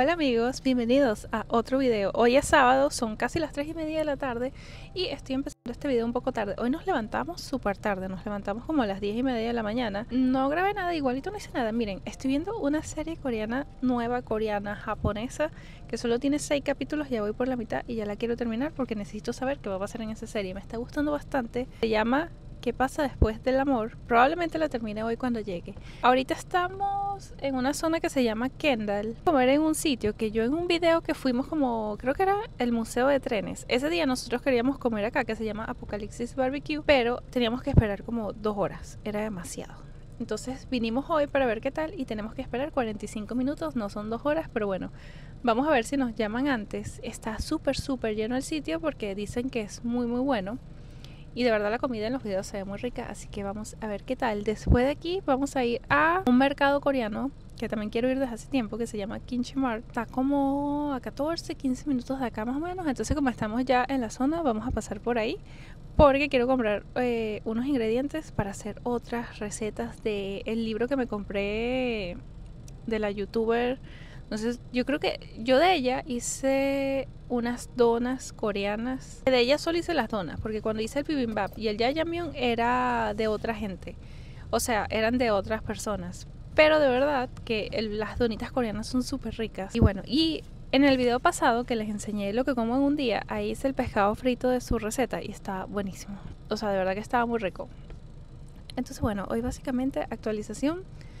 Hola amigos, bienvenidos a otro video. Hoy es sábado, son casi las 3:30 de la tarde y estoy empezando este video un poco tarde. Hoy nos levantamos súper tarde, nos levantamos como a las 10:30 de la mañana. No grabé nada, igualito no hice nada. Miren, estoy viendo una serie coreana, nueva coreana, japonesa, que solo tiene 6 capítulos, ya voy por la mitad y ya la quiero terminar porque necesito saber qué va a pasar en esa serie. Me está gustando bastante, se llama ¿Qué pasa después del amor? Probablemente la termine hoy cuando llegue. Ahorita estamos en una zona que se llama Kendall. Comer en un sitio que yo en un video que fuimos como, creo que era el museo de trenes. Ese día nosotros queríamos comer acá, que se llama Apocalipsis Barbecue, pero teníamos que esperar como 2 horas. Era demasiado. Entonces vinimos hoy para ver qué tal y tenemos que esperar 45 minutos, no son 2 horas, pero bueno, vamos a ver si nos llaman antes. Está súper lleno el sitio porque dicen que es muy bueno. Y de verdad la comida en los videos se ve muy rica, así que vamos a ver qué tal. Después de aquí vamos a ir a un mercado coreano que también quiero ir desde hace tiempo, que se llama Kimchi Mart. Está como a 15 minutos de acá más o menos. Entonces como estamos ya en la zona, vamos a pasar por ahí porque quiero comprar unos ingredientes para hacer otras recetas del libro que me compré de la youtuber. Entonces yo creo que yo de ella hice unas donas coreanas. De ella solo hice las donas, porque cuando hice el bibimbap y el jjajangmyeon era de otra gente, o sea, eran de otras personas. Pero de verdad que las donitas coreanas son súper ricas. Y bueno, y en el video pasado que les enseñé lo que como en un día, ahí hice el pescado frito de su receta y está buenísimo. O sea, de verdad que estaba muy rico. Entonces bueno, hoy básicamente actualización.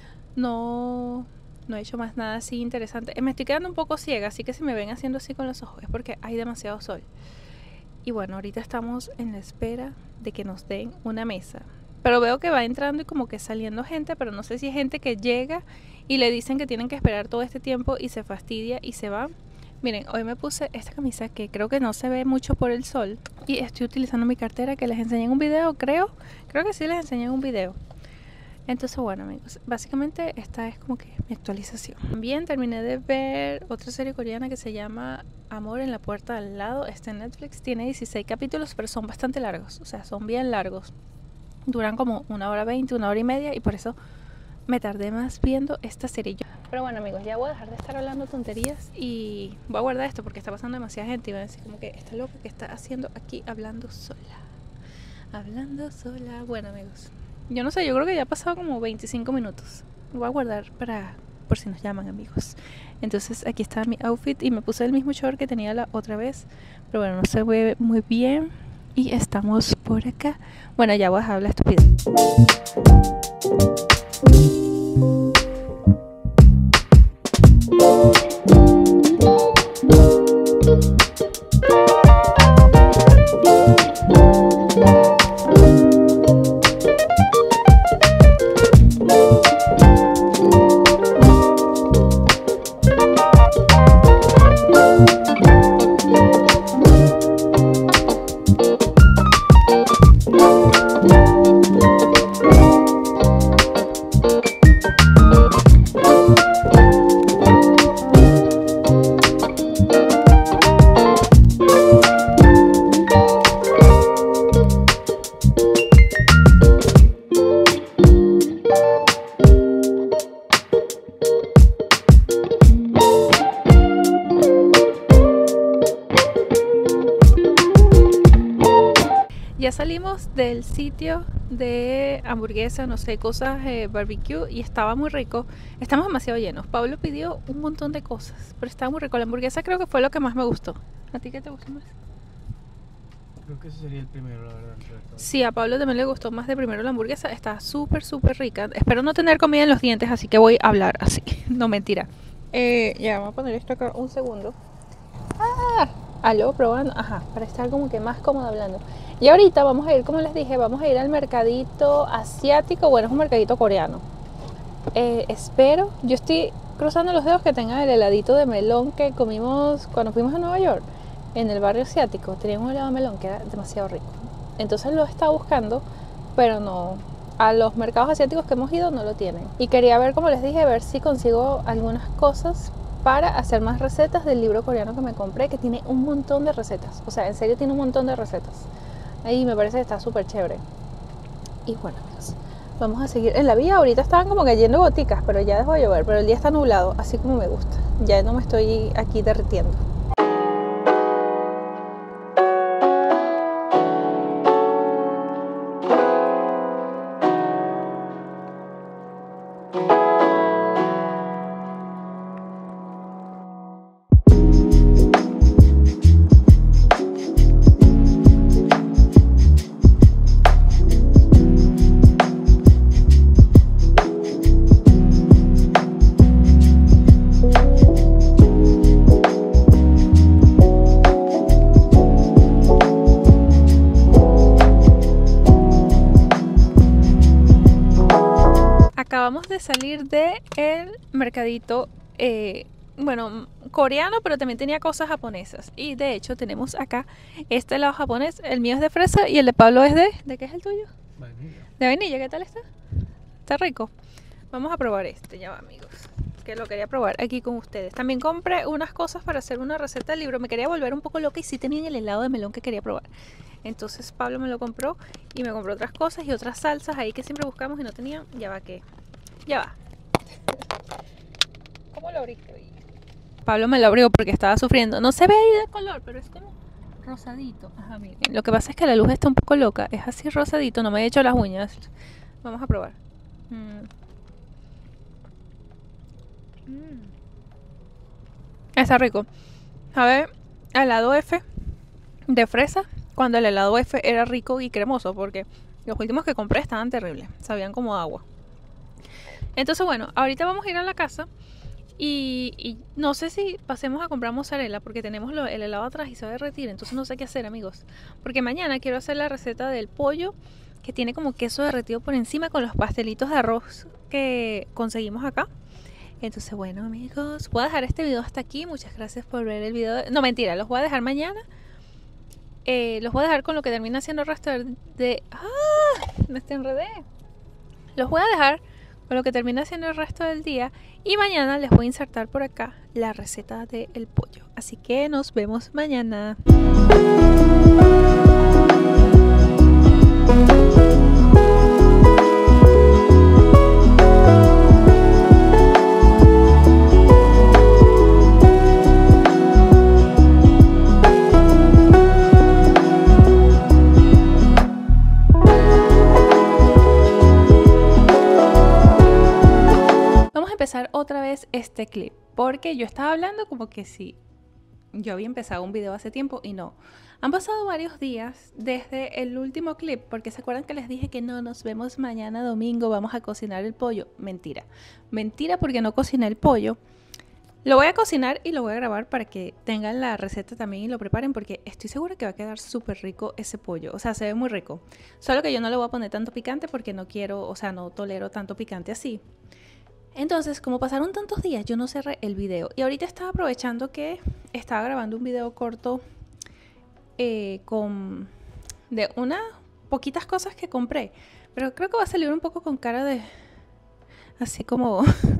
No he hecho más nada así interesante. Me estoy quedando un poco ciega, así que si me ven haciendo así con los ojos es porque hay demasiado sol. Y bueno, ahorita estamos en la espera de que nos den una mesa. Pero veo que va entrando y como que saliendo gente, pero no sé si es gente que llega y le dicen que tienen que esperar todo este tiempo y se fastidia y se va. Miren, hoy me puse esta camisa que creo que no se ve mucho por el sol y estoy utilizando mi cartera que les enseñé en un video, creo que sí les enseñé en un video. Entonces bueno amigos, básicamente esta es como que mi actualización. También terminé de ver otra serie coreana que se llama Amor en la puerta al lado. Está en Netflix, tiene 16 capítulos pero son bastante largos, o sea son bien largos. Duran como 1 hora 20, 1 hora y media y por eso me tardé más viendo esta serie. Pero bueno amigos, ya voy a dejar de estar hablando tonterías y voy a guardar esto porque está pasando demasiada gente y van a decir como que está loca que está haciendo aquí hablando sola. Bueno amigos, yo no sé, yo creo que ya ha pasado como 25 minutos. Lo voy a guardar por si nos llaman amigos. Entonces aquí está mi outfit y me puse el mismo short que tenía la otra vez. Pero bueno, no se ve muy bien. Y estamos por acá. Bueno, ya voy a dejar la estupidez. Ya salimos del sitio de hamburguesa, no sé, cosas barbecue y estaba muy rico. Estamos demasiado llenos. Pablo pidió un montón de cosas, pero estaba muy rico. La hamburguesa creo que fue lo que más me gustó. ¿A ti qué te gustó más? Creo que ese sería el primero, la verdad. Sí, a Pablo también le gustó más de primero la hamburguesa. Está súper rica. Espero no tener comida en los dientes, así que voy a hablar así. No, mentira. Ya, vamos a poner esto acá un segundo. Aló, probando. Ajá, para estar como que más cómoda hablando. Y ahorita vamos a ir, como les dije, vamos a ir al mercadito asiático. Bueno, es un mercadito coreano. Espero, yo estoy cruzando los dedos que tengan el heladito de melón que comimos cuando fuimos a Nueva York. En el barrio asiático teníamos un helado de melón que era demasiado rico. Entonces lo estaba buscando, pero no. A los mercados asiáticos que hemos ido no lo tienen. Y quería ver, como les dije, ver si consigo algunas cosas para hacer más recetas del libro coreano que me compré, que tiene un montón de recetas. O sea, en serio tiene un montón de recetas. Ahí me parece que está súper chévere. Y bueno amigos, vamos a seguir en la vía. Ahorita estaban como cayendo goticas, pero ya dejó de llover. Pero el día está nublado, así como me gusta. Ya no me estoy aquí derritiendo. Acabamos de salir de el mercadito, bueno, coreano, pero también tenía cosas japonesas. Y de hecho tenemos acá este helado japonés. El mío es de fresa y el de Pablo es ¿de qué es el tuyo? Vainilla. De vainilla. ¿Qué tal está? Está rico. Vamos a probar este, ya va, amigos, que lo quería probar aquí con ustedes. También compré unas cosas para hacer una receta del libro. Me quería volver un poco loca y sí tenían el helado de melón que quería probar. Entonces Pablo me lo compró y me compró otras cosas y otras salsas ahí que siempre buscamos y no tenían. Ya va, ¿qué? Ya va. ¿Cómo lo abriste? Pablo me lo abrió porque estaba sufriendo. No se ve ahí de color, pero es como rosadito. Ajá, miren. Lo que pasa es que la luz está un poco loca. Es así rosadito. No me he hecho las uñas. Vamos a probar. Está rico. A ver, helado F de fresa. Cuando el helado F era rico y cremoso. Porque los últimos que compré estaban terribles. Sabían como agua. Entonces bueno, ahorita vamos a ir a la casa. Y no sé si pasemos a comprar mozzarella porque tenemos el helado atrás y se va a derretir. Entonces no sé qué hacer, amigos. Porque mañana quiero hacer la receta del pollo que tiene como queso derretido por encima con los pastelitos de arroz que conseguimos acá. Entonces bueno, amigos, voy a dejar este video hasta aquí. Muchas gracias por ver el video. No, mentira, los voy a dejar mañana. Los voy a dejar con lo que termina siendo el resto de... ¡Ah! Me enredé. Los voy a dejar con lo que termina siendo el resto del día. Y mañana les voy a insertar por acá la receta del pollo. Así que nos vemos mañana. Empezar otra vez este clip porque yo estaba hablando como que sí, yo había empezado un video hace tiempo y no. Han pasado varios días desde el último clip porque se acuerdan que les dije que no, nos vemos mañana domingo, vamos a cocinar el pollo. Mentira, mentira, porque no cociné el pollo. Lo voy a cocinar y lo voy a grabar para que tengan la receta también y lo preparen porque estoy segura que va a quedar súper rico ese pollo. O sea, se ve muy rico. Solo que yo no le voy a poner tanto picante porque no quiero, o sea, no tolero tanto picante así. Entonces, como pasaron tantos días, yo no cerré el video. Y ahorita estaba aprovechando que estaba grabando un video corto de unas poquitas cosas que compré. Pero creo que va a salir un poco con cara de... Así como...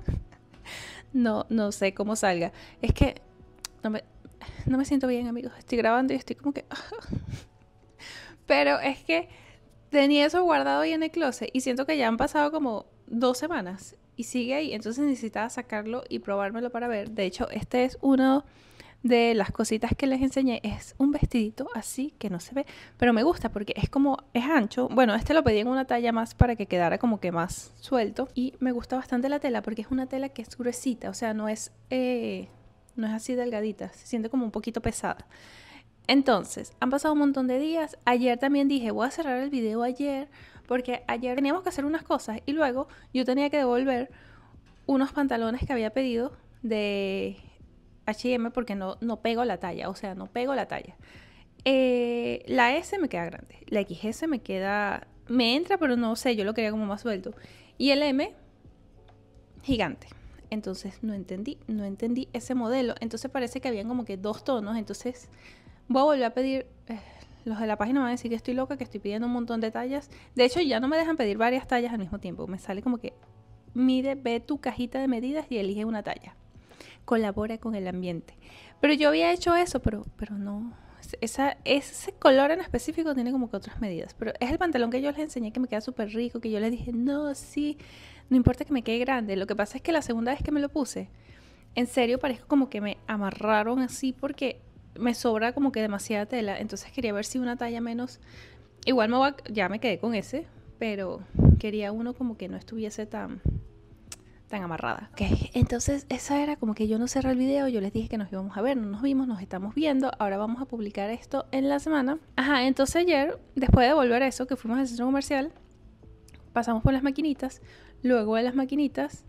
no sé cómo salga. Es que no me siento bien, amigos. Estoy grabando y estoy como que... Pero es que tenía eso guardado ahí en el closet y siento que ya han pasado como 2 semanas. Y sigue ahí, entonces necesitaba sacarlo y probármelo para ver. De hecho, este es uno de las cositas que les enseñé. Es un vestidito así que no se ve, pero me gusta porque es como, es ancho. Bueno, este lo pedí en una talla más para que quedara como que más suelto. Y me gusta bastante la tela porque es una tela que es gruesita, o sea, no es así delgadita, se siente como un poquito pesada. Entonces, han pasado un montón de días. Ayer también dije, voy a cerrar el video ayer porque ayer teníamos que hacer unas cosas y luego yo tenía que devolver unos pantalones que había pedido de H&M porque no pego la talla, o sea, no pego la talla. La S me queda grande, la XS me entra, pero no sé, yo lo quería como más suelto. Y el M, gigante. Entonces no entendí ese modelo. Entonces parece que habían como que 2 tonos, entonces voy a volver a pedir... Los de la página me van a decir que estoy loca, que estoy pidiendo un montón de tallas. De hecho, ya no me dejan pedir varias tallas al mismo tiempo. Me sale como que ve tu cajita de medidas y elige una talla. Colabora con el ambiente. Pero yo había hecho eso, pero no. Ese color en específico tiene como que otras medidas. Pero es el pantalón que yo les enseñé que me queda súper rico, que yo les dije, no, sí, no importa que me quede grande. Lo que pasa es que la segunda vez que me lo puse, en serio parezco como que me amarraron así porque me sobra como que demasiada tela. Entonces quería ver si una talla menos. Igual ya me quedé con ese, pero quería uno como que no estuviese tan amarrada. Ok, entonces esa era como que yo no cerré el video, yo les dije que nos íbamos a ver, no nos vimos, nos estamos viendo, ahora vamos a publicar esto en la semana. Ajá, entonces ayer, después de volver a eso, que fuimos al centro comercial, pasamos por las maquinitas, luego de las maquinitas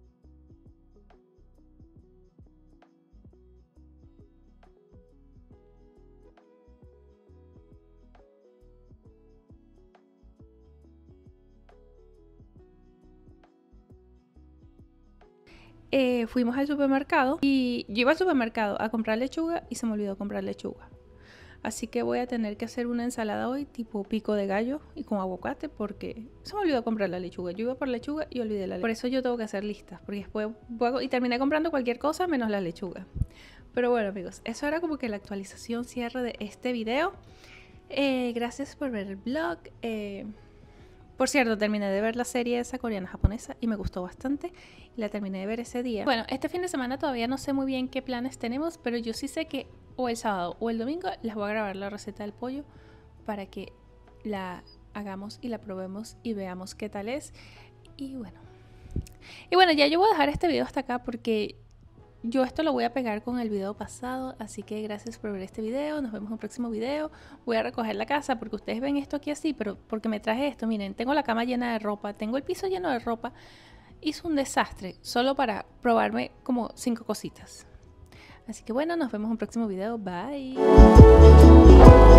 fuimos al supermercado y yo iba al supermercado a comprar lechuga y se me olvidó comprar lechuga. Así que voy a tener que hacer una ensalada hoy tipo pico de gallo y con aguacate porque se me olvidó comprar la lechuga. Yo iba por lechuga y olvidé la lechuga. Por eso yo tengo que hacer listas porque después y terminé comprando cualquier cosa menos la lechuga. Pero bueno amigos, eso era como que la actualización cierre de este video. Gracias por ver el vlog. Por cierto, terminé de ver la serie esa coreana japonesa y me gustó bastante. Y la terminé de ver ese día. Bueno, este fin de semana todavía no sé muy bien qué planes tenemos, pero yo sí sé que o el sábado o el domingo les voy a grabar la receta del pollo para que la hagamos y la probemos y veamos qué tal es. Y bueno, ya yo voy a dejar este video hasta acá porque yo esto lo voy a pegar con el video pasado, así que gracias por ver este video, nos vemos en un próximo video. Voy a recoger la casa porque ustedes ven esto aquí así, pero porque me traje esto, miren, tengo la cama llena de ropa, tengo el piso lleno de ropa. Hice un desastre solo para probarme como 5 cositas. Así que bueno, nos vemos en un próximo video, bye.